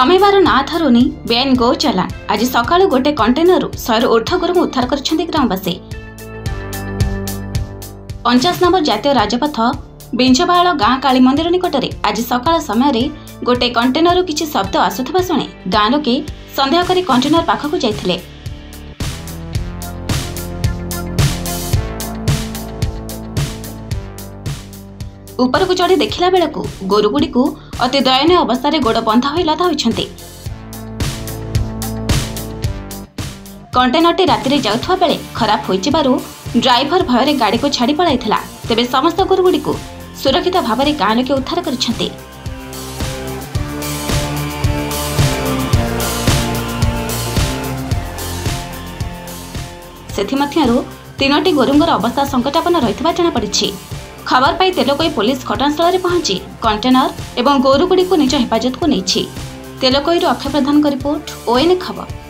थमेबार ना धरुनी बेआईन गो चलाण। आज सकाळु गोटे कंटेनर 100 ऊर्ध्व गोरु उद्धार कर ग्रामवासी। 49 नंबर जातीय राजपथ बिंजबाळ गाँ काली मंदिर निकटरे आज सकाळ समय गोटे कंटेनर किछि शब्द आसुथिबा शुणी गाँ लोके संदेह करी कंटेनर पाखकु जाइथिले। ऊपर को चढ़ी देखिला बेलकु गोरुगुड़ी को अति दयनीय अवस्था गोड़ बंधा होई लदा होइछन्ति। कंटेनरटी राति जाउथवा बेले खराब होइचिबारु ड्राइवर भୟରେ गाड़ी को छाड़ी पळाइथिला। तेबे समस्त गोरुगुड़ी को सुरक्षित भाव में गाँ लोके उद्धार करिसेंति। सेथिमध्यरु 3टी गोरुंगर अवस्था संकटापन्न रहितबा जଣା पड़िछि। खबर पाई तेलकोई पुलिस घटनास्थल में पहुंची कंटेनर एवं गोरुगुड़ी को निज हेफाजत को नहीं। तेलकोई अक्षय प्रधान का रिपोर्ट, ON खबर।